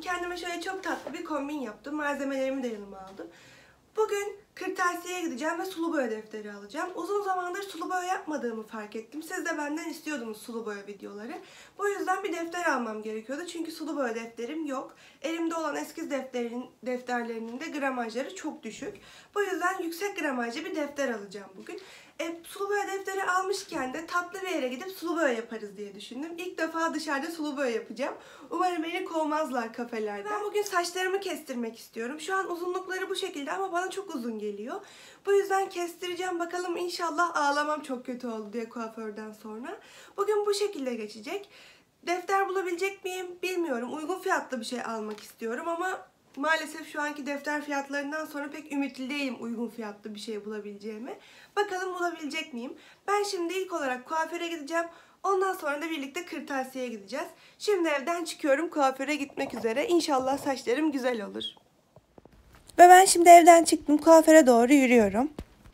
kendime şöyle çok tatlı bir kombin yaptım. Malzemelerimi de yanıma aldım. Bugün kırtasiyeye gideceğim ve sulu boya defteri alacağım. Uzun zamandır sulu boya yapmadığımı fark ettim. Siz de benden istiyordunuz sulu boya videoları. Bu yüzden bir defter almam gerekiyordu. Çünkü sulu boya defterim yok. Elimde olan eskiz defterlerinin de gramajları çok düşük. Bu yüzden yüksek gramajlı bir defter alacağım bugün. Sulu boya defteri almışken de tatlı bir yere gidip sulu boya yaparız diye düşündüm. İlk defa dışarıda sulu boya yapacağım. Umarım beni kovmazlar kafelerde. Ben bugün saçlarımı kestirmek istiyorum. Şu an uzunlukları bu şekilde ama bana çok uzun geliyor. Bu yüzden kestireceğim. Bakalım inşallah ağlamam çok kötü oldu diye kuaförden sonra. Bugün bu şekilde geçecek. Defter bulabilecek miyim bilmiyorum. Uygun fiyatlı bir şey almak istiyorum ama maalesef şu anki defter fiyatlarından sonra pek ümitli değilim uygun fiyatlı bir şey bulabileceğimi. Bakalım bulabilecek miyim? Ben şimdi ilk olarak kuaföre gideceğim. Ondan sonra da birlikte kırtasiyeye gideceğiz. Şimdi evden çıkıyorum, kuaföre gitmek üzere. İnşallah saçlarım güzel olur. Ve ben şimdi evden çıktım, kuaföre doğru yürüyorum.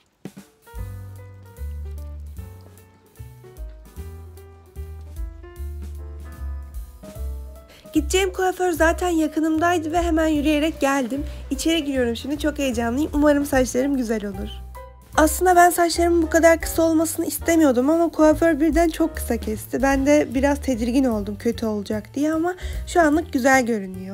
Gideceğim kuaför zaten yakınımdaydı ve hemen yürüyerek geldim. İçeri giriyorum şimdi, çok heyecanlıyım. Umarım saçlarım güzel olur. Aslında ben saçlarımın bu kadar kısa olmasını istemiyordum ama kuaför birden çok kısa kesti. Ben de biraz tedirgin oldum kötü olacak diye ama şu anlık güzel görünüyor.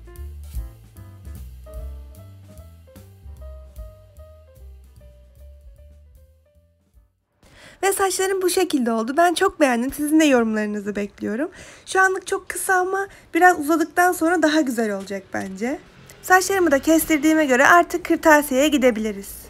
Ve saçlarım bu şekilde oldu. Ben çok beğendim. Sizin de yorumlarınızı bekliyorum. Şu anlık çok kısa ama biraz uzadıktan sonra daha güzel olacak bence. Saçlarımı da kestirdiğime göre artık kırtasiyeye gidebiliriz.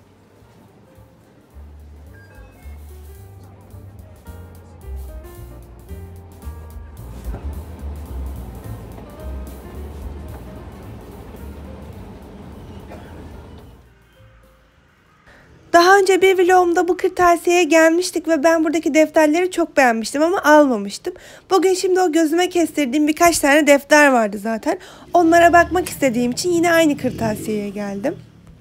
Daha önce bir vlogumda bu kırtasiyeye gelmiştik ve ben buradaki defterleri çok beğenmiştim ama almamıştım. Bugün şimdi o gözüme kestirdiğim birkaç tane defter vardı zaten. Onlara bakmak istediğim için yine aynı kırtasiyeye geldim.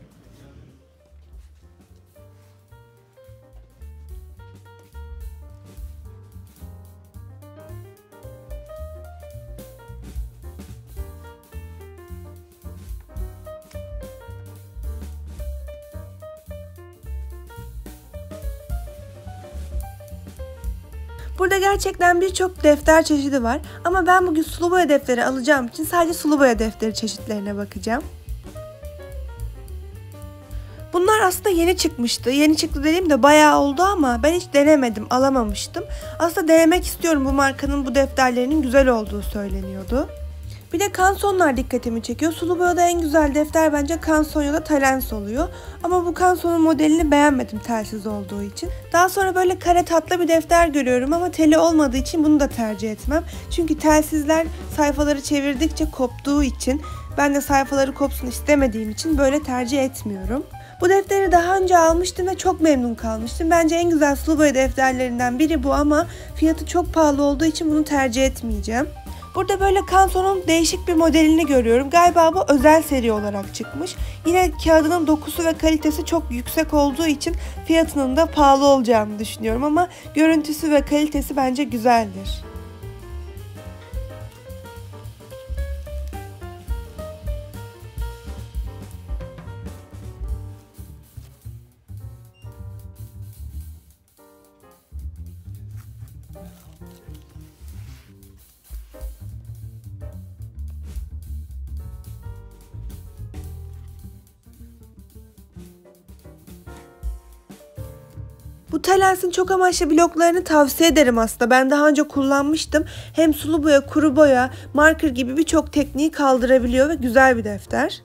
Burada gerçekten birçok defter çeşidi var ama ben bugün sulu boya defteri alacağım için sadece sulu boya defteri çeşitlerine bakacağım. Bunlar aslında yeni çıkmıştı. Yeni çıktı dediğim de bayağı oldu ama ben hiç denemedim, alamamıştım. Aslında denemek istiyorum, bu markanın bu defterlerinin güzel olduğu söyleniyordu. Bir de Canson'lar dikkatimi çekiyor. Sulu boyada en güzel defter bence Canson ya da Talens oluyor. Ama bu Canson'un modelini beğenmedim telsiz olduğu için. Daha sonra böyle kare tatlı bir defter görüyorum ama teli olmadığı için bunu da tercih etmem. Çünkü telsizler sayfaları çevirdikçe koptuğu için ben de sayfaları kopsun istemediğim için böyle tercih etmiyorum. Bu defteri daha önce almıştım ve çok memnun kalmıştım. Bence en güzel sulu boya defterlerinden biri bu ama fiyatı çok pahalı olduğu için bunu tercih etmeyeceğim. Burada böyle Canson'un değişik bir modelini görüyorum. Galiba bu özel seri olarak çıkmış. Yine kağıdının dokusu ve kalitesi çok yüksek olduğu için fiyatının da pahalı olacağını düşünüyorum ama görüntüsü ve kalitesi bence güzeldir. Bu Talens'in çok amaçlı bloklarını tavsiye ederim aslında. Ben daha önce kullanmıştım. Hem sulu boya, kuru boya, marker gibi birçok tekniği kaldırabiliyor ve güzel bir defter.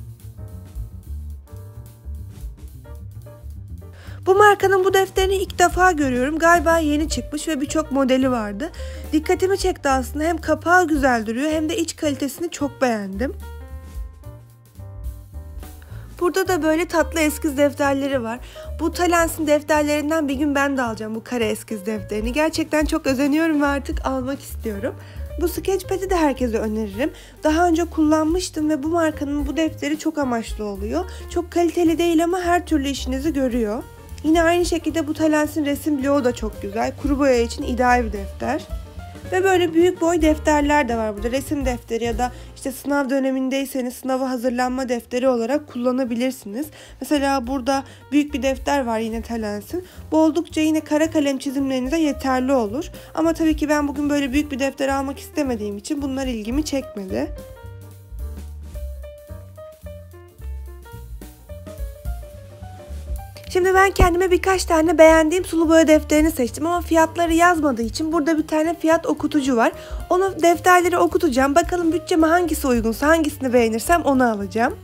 Bu markanın bu defterini ilk defa görüyorum. Galiba yeni çıkmış ve birçok modeli vardı. Dikkatimi çekti aslında. Hem kapağı güzel duruyor hem de iç kalitesini çok beğendim. Burada da böyle tatlı eskiz defterleri var. Bu Talens'in defterlerinden bir gün ben de alacağım bu kare eskiz defterini. Gerçekten çok özeniyorum ve artık almak istiyorum. Bu Sketchpad'i de herkese öneririm. Daha önce kullanmıştım ve bu markanın bu defteri çok amaçlı oluyor. Çok kaliteli değil ama her türlü işinizi görüyor. Yine aynı şekilde bu Talens'in resim bloğu da çok güzel. Kuru boya için ideal bir defter. Ve böyle büyük boy defterler de var burada. Resim defteri ya da işte sınav dönemindeyseniz sınava hazırlanma defteri olarak kullanabilirsiniz. Mesela burada büyük bir defter var yine Talens'in. Bu oldukça yine kara kalem çizimlerinize yeterli olur. Ama tabii ki ben bugün böyle büyük bir defter almak istemediğim için bunlar ilgimi çekmedi. Şimdi ben kendime birkaç tane beğendiğim sulu boya defterini seçtim ama fiyatları yazmadığı için burada bir tane fiyat okutucu var. Onu defterleri okutacağım. Bakalım bütçeme hangisi uygunsa, hangisini beğenirsem onu alacağım.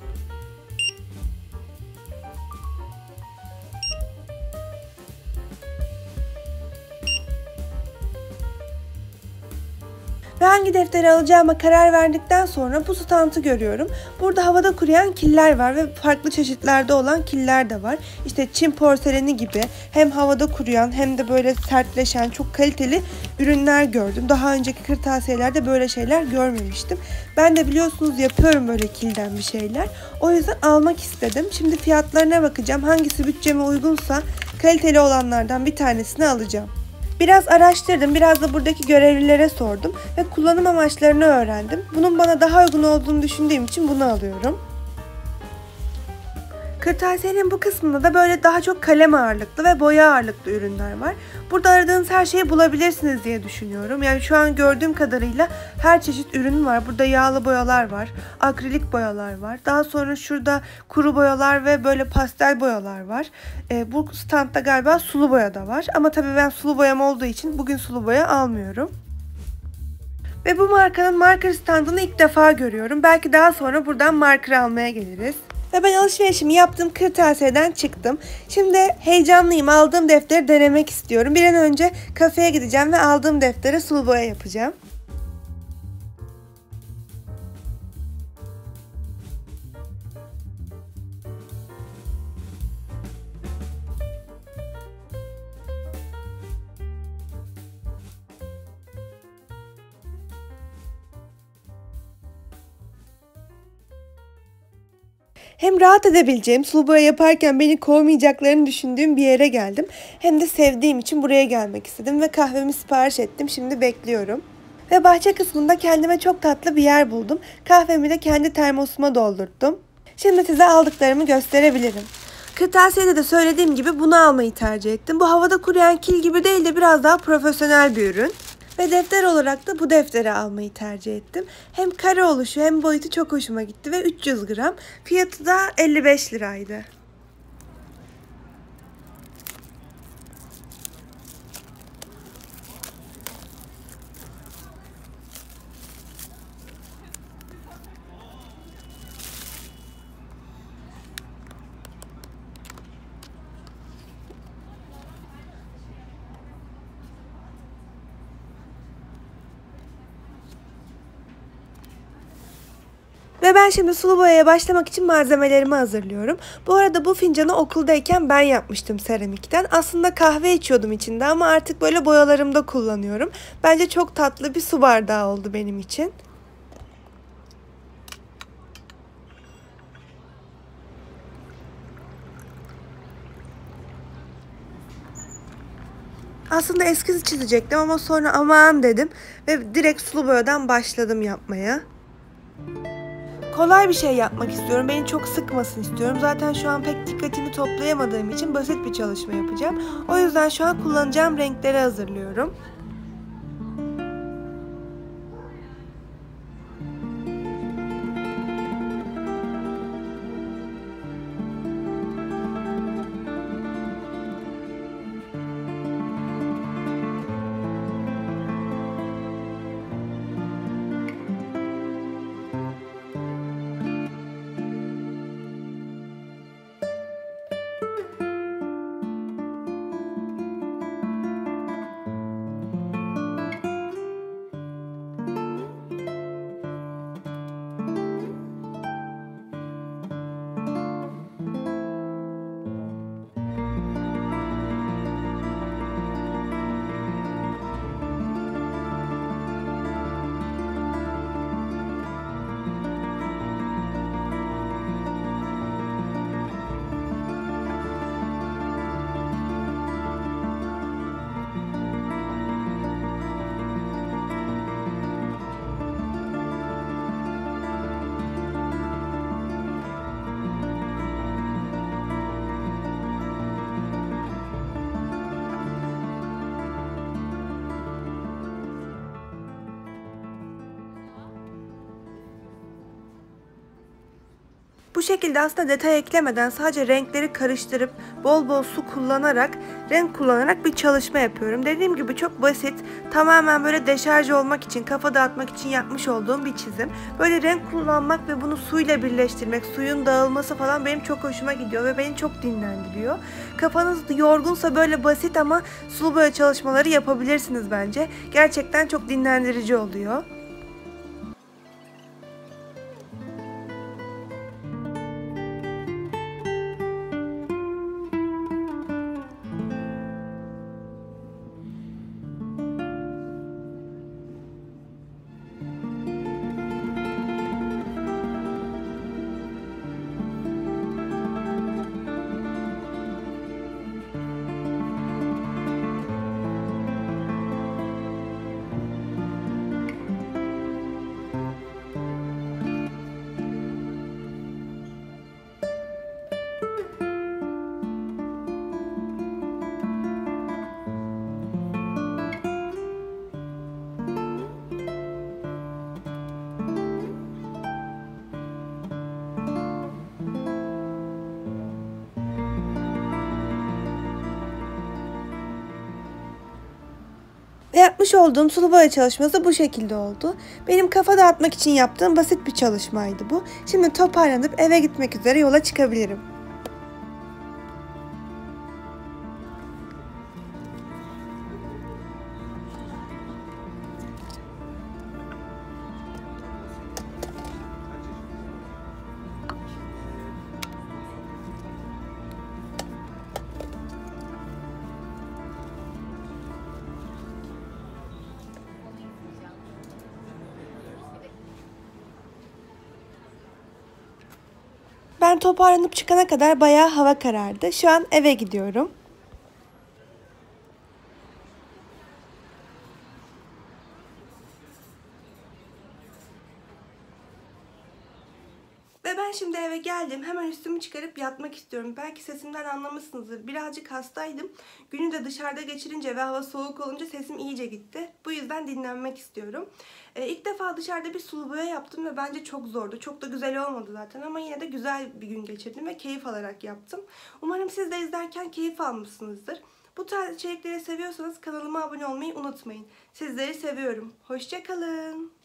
Ve hangi defteri alacağıma karar verdikten sonra bu standı görüyorum. Burada havada kuruyan killer var ve farklı çeşitlerde olan killer de var. İşte Çin porseleni gibi hem havada kuruyan hem de böyle sertleşen çok kaliteli ürünler gördüm. Daha önceki kırtasiyelerde böyle şeyler görmemiştim. Ben de biliyorsunuz yapıyorum böyle kilden bir şeyler. O yüzden almak istedim. Şimdi fiyatlarına bakacağım. Hangisi bütçeme uygunsa kaliteli olanlardan bir tanesini alacağım. Biraz araştırdım, biraz da buradaki görevlilere sordum ve kullanım amaçlarını öğrendim. Bunun bana daha uygun olduğunu düşündüğüm için bunu alıyorum. Kırtasiyenin bu kısmında da böyle daha çok kalem ağırlıklı ve boya ağırlıklı ürünler var. Burada aradığınız her şeyi bulabilirsiniz diye düşünüyorum. Yani şu an gördüğüm kadarıyla her çeşit ürün var. Burada yağlı boyalar var, akrilik boyalar var. Daha sonra şurada kuru boyalar ve böyle pastel boyalar var. Bu standta galiba sulu boya da var. Ama tabii ben sulu boyam olduğu için bugün sulu boya almıyorum. Ve bu markanın marker standını ilk defa görüyorum. Belki daha sonra buradan marker almaya geliriz. Ve ben alışverişimi yaptığım kırtasiyeden çıktım. Şimdi heyecanlıyım. Aldığım defteri denemek istiyorum. Bir an önce kafeye gideceğim ve aldığım deftere sulu boya yapacağım. Hem rahat edebileceğim, sulu boya yaparken beni kovmayacaklarını düşündüğüm bir yere geldim. Hem de sevdiğim için buraya gelmek istedim ve kahvemi sipariş ettim. Şimdi bekliyorum. Ve bahçe kısmında kendime çok tatlı bir yer buldum. Kahvemi de kendi termosuma doldurttum. Şimdi size aldıklarımı gösterebilirim. Kırtasiyede de söylediğim gibi bunu almayı tercih ettim. Bu havada kuruyan kil gibi değil de biraz daha profesyonel bir ürün. Ve defter olarak da bu defteri almayı tercih ettim. Hem kare oluşu hem boyutu çok hoşuma gitti ve 300 gram. Fiyatı da 55 liraydı. Ve ben şimdi sulu boyaya başlamak için malzemelerimi hazırlıyorum. Bu arada bu fincanı okuldayken ben yapmıştım seramikten. Aslında kahve içiyordum içinde ama artık böyle boyalarımda kullanıyorum. Bence çok tatlı bir su bardağı oldu benim için. Aslında eskiz çizecektim ama sonra aman dedim ve direkt sulu boyadan başladım yapmaya. Kolay bir şey yapmak istiyorum. Beni çok sıkmasın istiyorum. Zaten şu an pek dikkatimi toplayamadığım için basit bir çalışma yapacağım. O yüzden şu an kullanacağım renkleri hazırlıyorum. Bu şekilde aslında detay eklemeden sadece renkleri karıştırıp bol bol su kullanarak, renk kullanarak bir çalışma yapıyorum. Dediğim gibi çok basit, tamamen böyle deşarj olmak için, kafa dağıtmak için yapmış olduğum bir çizim. Böyle renk kullanmak ve bunu suyla birleştirmek, suyun dağılması falan benim çok hoşuma gidiyor ve beni çok dinlendiriyor. Kafanız yorgunsa böyle basit ama sulu boya çalışmaları yapabilirsiniz bence. Gerçekten çok dinlendirici oluyor. Ve yapmış olduğum sulu boya çalışması bu şekilde oldu. Benim kafa dağıtmak için yaptığım basit bir çalışmaydı bu. Şimdi toparlanıp eve gitmek üzere yola çıkabilirim. Ben toparlanıp çıkana kadar bayağı hava karardı. Şu an eve gidiyorum. Ve ben şimdi eve geldim. Hemen üstümü çıkarıp yatmak istiyorum. Belki sesimden anlamışsınızdır. Birazcık hastaydım. Günü de dışarıda geçirince ve hava soğuk olunca sesim iyice gitti. Bu yüzden dinlenmek istiyorum. İlk defa dışarıda bir sulu boya yaptım ve bence çok zordu. Çok da güzel olmadı zaten ama yine de güzel bir gün geçirdim ve keyif alarak yaptım. Umarım siz de izlerken keyif almışsınızdır. Bu tarz içerikleri seviyorsanız kanalıma abone olmayı unutmayın. Sizleri seviyorum. Hoşça kalın.